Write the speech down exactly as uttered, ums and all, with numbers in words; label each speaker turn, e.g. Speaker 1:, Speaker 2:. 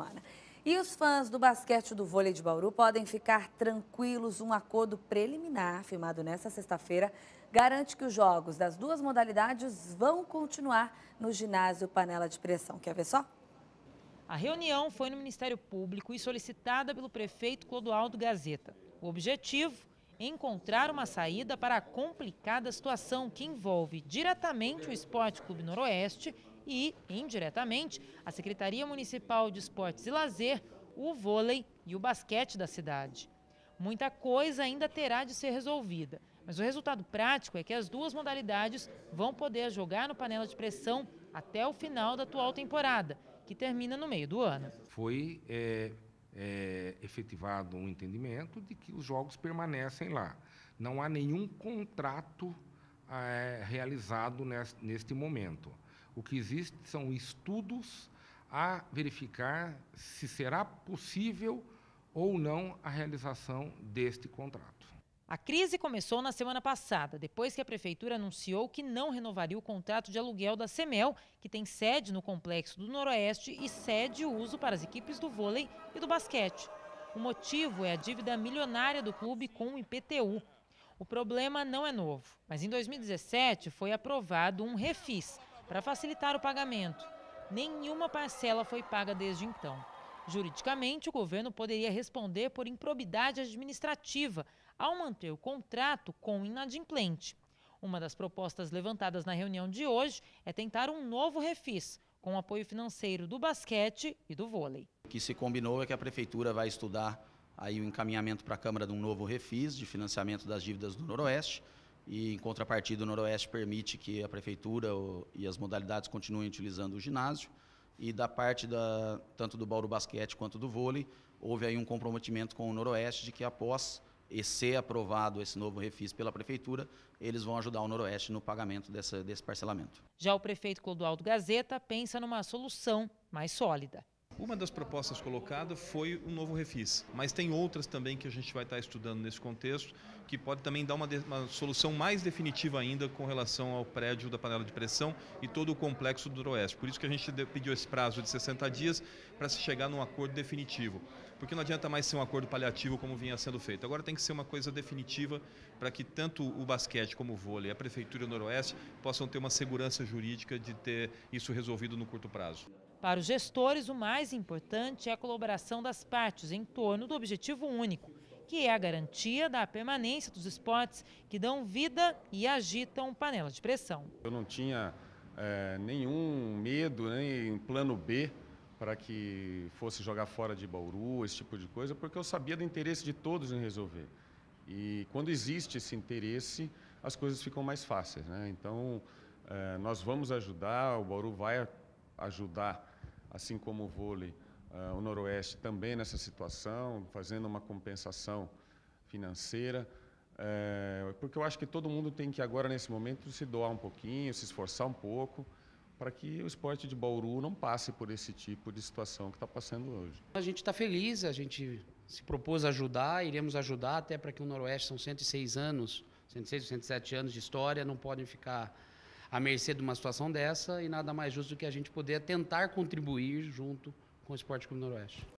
Speaker 1: semana. E os fãs do basquete do vôlei de Bauru podem ficar tranquilos. Um acordo preliminar, firmado nesta sexta-feira, garante que os jogos das duas modalidades vão continuar no ginásio Panela de Pressão. Quer ver só?
Speaker 2: A reunião foi no Ministério Público e solicitada pelo prefeito Clodoaldo Gazeta. O objetivo é encontrar uma saída para a complicada situação que envolve diretamente o Esporte Clube Noroeste e, indiretamente, a Secretaria Municipal de Esportes e Lazer, o vôlei e o basquete da cidade. Muita coisa ainda terá de ser resolvida, mas o resultado prático é que as duas modalidades vão poder jogar no Panela de Pressão até o final da atual temporada, que termina no meio do ano.
Speaker 3: Foi é, é, efetivado um entendimento de que os jogos permanecem lá. Não há nenhum contrato é, realizado neste, neste momento. O que existe são estudos a verificar se será possível ou não a realização deste contrato.
Speaker 2: A crise começou na semana passada, depois que a prefeitura anunciou que não renovaria o contrato de aluguel da Semel, que tem sede no Complexo do Noroeste e cede o uso para as equipes do vôlei e do basquete. O motivo é a dívida milionária do clube com o I P T U. O problema não é novo, mas em dois mil e dezessete foi aprovado um refis para facilitar o pagamento. Nenhuma parcela foi paga desde então. Juridicamente, o governo poderia responder por improbidade administrativa ao manter o contrato com o inadimplente. Uma das propostas levantadas na reunião de hoje é tentar um novo refis, com apoio financeiro do basquete e do vôlei.
Speaker 4: O que se combinou é que a prefeitura vai estudar aí o encaminhamento para a Câmara de um novo refis de financiamento das dívidas do Noroeste. E, em contrapartida, o Noroeste permite que a prefeitura e as modalidades continuem utilizando o ginásio. E da parte da, tanto do Bauru Basquete quanto do vôlei, houve aí um comprometimento com o Noroeste de que após e ser aprovado esse novo refis pela prefeitura, eles vão ajudar o Noroeste no pagamento dessa, desse parcelamento.
Speaker 2: Já o prefeito Clodoaldo Gazeta pensa numa solução mais sólida.
Speaker 5: Uma das propostas colocadas foi o novo refis, mas tem outras também que a gente vai estar estudando nesse contexto, que pode também dar uma, de, uma solução mais definitiva ainda com relação ao prédio da panela de pressão e todo o complexo do Noroeste. Por isso que a gente pediu esse prazo de sessenta dias para se chegar num acordo definitivo, porque não adianta mais ser um acordo paliativo como vinha sendo feito. Agora tem que ser uma coisa definitiva para que tanto o basquete como o vôlei, a Prefeitura e o Noroeste possam ter uma segurança jurídica de ter isso resolvido no curto prazo.
Speaker 2: Para os gestores, o mais importante é a colaboração das partes em torno do objetivo único, que é a garantia da permanência dos esportes que dão vida e agitam panela de pressão.
Speaker 6: Eu não tinha é, nenhum medo, nem plano B para que fosse jogar fora de Bauru, esse tipo de coisa, porque eu sabia do interesse de todos em resolver. E quando existe esse interesse, as coisas ficam mais fáceis, né? Então, é, nós vamos ajudar, o Bauru vai ajudar, assim como o vôlei, uh, o Noroeste também nessa situação, fazendo uma compensação financeira, uh, porque eu acho que todo mundo tem que agora, nesse momento, se doar um pouquinho, se esforçar um pouco, para que o esporte de Bauru não passe por esse tipo de situação que está passando hoje.
Speaker 7: A gente está feliz, a gente se propôs a ajudar, iremos ajudar, até para que o Noroeste são cento e seis anos, cento e seis ou cento e sete anos de história, não podem ficar à mercê de uma situação dessa, e nada mais justo do que a gente poder tentar contribuir junto com o Esporte Clube Noroeste.